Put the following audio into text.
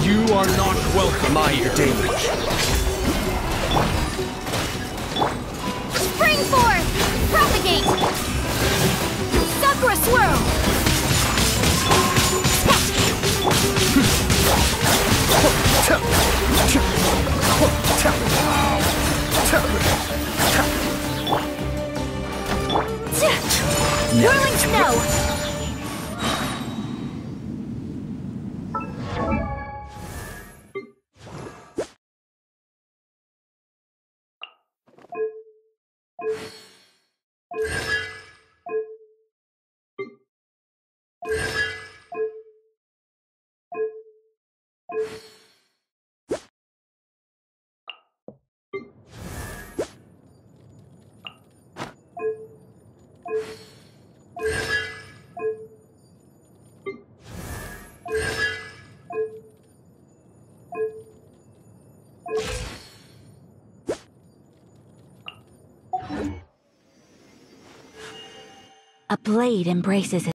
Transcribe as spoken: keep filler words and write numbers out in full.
You are not welcome Mind here. the damage. Spring forth! Propagate! Sakura swirl! Whirling snow! A blade embraces it.